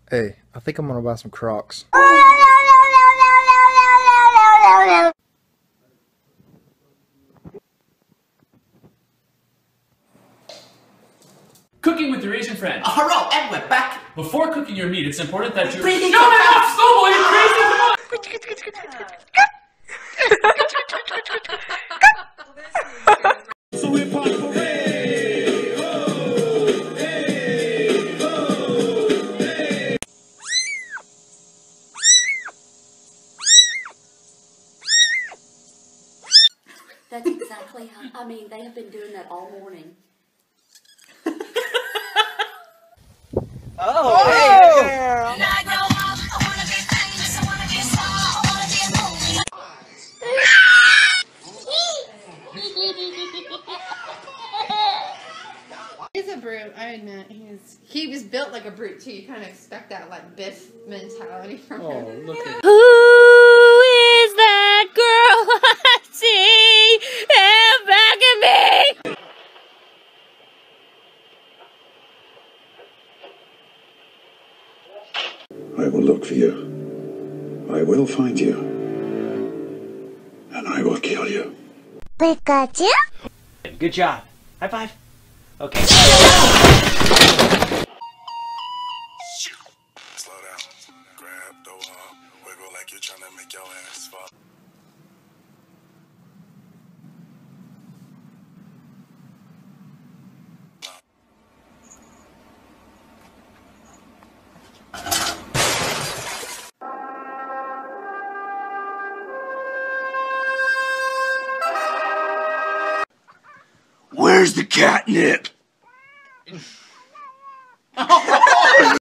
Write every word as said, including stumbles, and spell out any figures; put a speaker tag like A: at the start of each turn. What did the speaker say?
A: Hey, I think I'm gonna buy some Crocs.
B: Cooking with your Asian friend.
C: Uh, hello, and we're back.
B: Before cooking your meat, it's important that you...
C: Breathing
B: Shut it off, Snowball, you crazy!
D: So hip hop parade. Oh, hey, oh, hey.
E: That's exactly how, I mean, they have been doing that all morning.
F: Oh, hey, girl.
G: When I grow up, I wanna be famous, I wanna be a star, I wanna be a movie.
H: He's a brute, I admit. He's he was built like a brute too. You kind of expect that like Biff mentality from him.
A: Oh, look at
I: Who is that girl I see in back of me?
D: I will look for you. I will find you. And I will kill you.
F: Pikachu? Good job. High five. Okay.
J: Slow down. Grab the wall. Wiggle like you're trying to make your ass fall. Where's the catnip?